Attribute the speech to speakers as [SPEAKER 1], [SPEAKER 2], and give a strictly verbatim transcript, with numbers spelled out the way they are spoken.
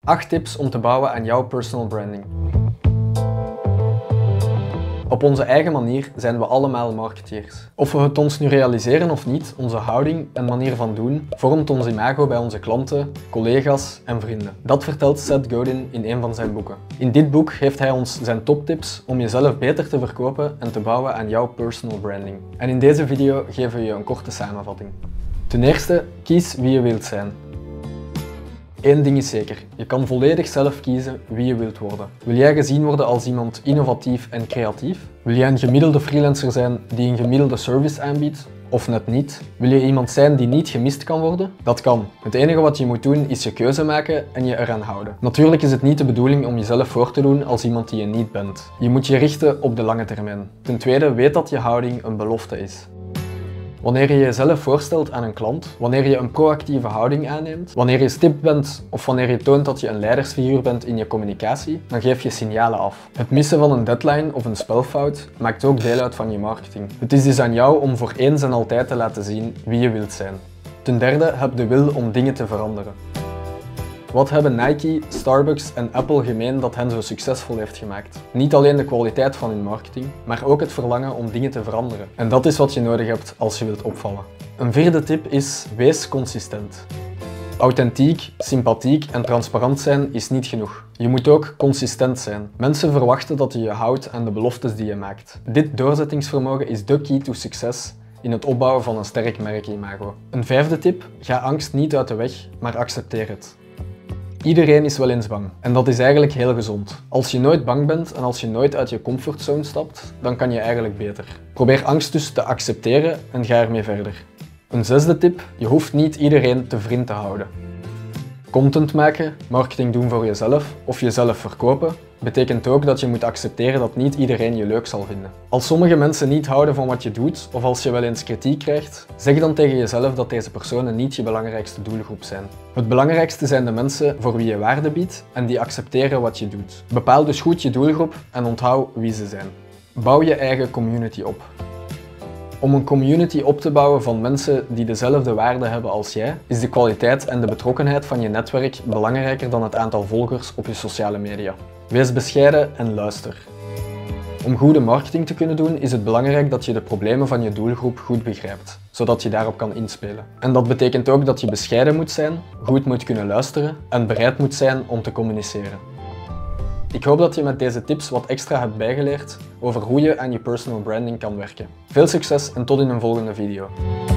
[SPEAKER 1] acht tips om te bouwen aan jouw personal branding. Op onze eigen manier zijn we allemaal marketeers. Of we het ons nu realiseren of niet, onze houding en manier van doen vormt ons imago bij onze klanten, collega's en vrienden. Dat vertelt Seth Godin in een van zijn boeken. In dit boek geeft hij ons zijn toptips om jezelf beter te verkopen en te bouwen aan jouw personal branding. En in deze video geven we je een korte samenvatting. Ten eerste, kies wie je wilt zijn. Eén ding is zeker, je kan volledig zelf kiezen wie je wilt worden. Wil jij gezien worden als iemand innovatief en creatief? Wil jij een gemiddelde freelancer zijn die een gemiddelde service aanbiedt? Of net niet? Wil je iemand zijn die niet gemist kan worden? Dat kan. Het enige wat je moet doen is je keuze maken en je eraan houden. Natuurlijk is het niet de bedoeling om jezelf voor te doen als iemand die je niet bent. Je moet je richten op de lange termijn. Ten tweede, weet dat je houding een belofte is. Wanneer je jezelf voorstelt aan een klant, wanneer je een proactieve houding aanneemt, wanneer je stipt bent of wanneer je toont dat je een leidersfiguur bent in je communicatie, dan geef je signalen af. Het missen van een deadline of een spelfout maakt ook deel uit van je marketing. Het is dus aan jou om voor eens en altijd te laten zien wie je wilt zijn. Ten derde, heb de wil om dingen te veranderen. Wat hebben Nike, Starbucks en Apple gemeen dat hen zo succesvol heeft gemaakt? Niet alleen de kwaliteit van hun marketing, maar ook het verlangen om dingen te veranderen. En dat is wat je nodig hebt als je wilt opvallen. Een vierde tip is: wees consistent. Authentiek, sympathiek en transparant zijn is niet genoeg. Je moet ook consistent zijn. Mensen verwachten dat je je houdt aan de beloftes die je maakt. Dit doorzettingsvermogen is de key to succes in het opbouwen van een sterk merkimago. Een vijfde tip: ga angst niet uit de weg, maar accepteer het. Iedereen is wel eens bang. En dat is eigenlijk heel gezond. Als je nooit bang bent en als je nooit uit je comfortzone stapt, dan kan je eigenlijk beter. Probeer angst dus te accepteren en ga ermee verder. Een zesde tip: je hoeft niet iedereen te vriend te houden. Content maken, marketing doen voor jezelf of jezelf verkopen betekent ook dat je moet accepteren dat niet iedereen je leuk zal vinden. Als sommige mensen niet houden van wat je doet of als je wel eens kritiek krijgt, zeg dan tegen jezelf dat deze personen niet je belangrijkste doelgroep zijn. Het belangrijkste zijn de mensen voor wie je waarde biedt en die accepteren wat je doet. Bepaal dus goed je doelgroep en onthoud wie ze zijn. Bouw je eigen community op. Om een community op te bouwen van mensen die dezelfde waarden hebben als jij, is de kwaliteit en de betrokkenheid van je netwerk belangrijker dan het aantal volgers op je sociale media. Wees bescheiden en luister. Om goede marketing te kunnen doen is het belangrijk dat je de problemen van je doelgroep goed begrijpt, zodat je daarop kan inspelen. En dat betekent ook dat je bescheiden moet zijn, goed moet kunnen luisteren en bereid moet zijn om te communiceren. Ik hoop dat je met deze tips wat extra hebt bijgeleerd over hoe je aan je personal branding kan werken. Veel succes en tot in een volgende video.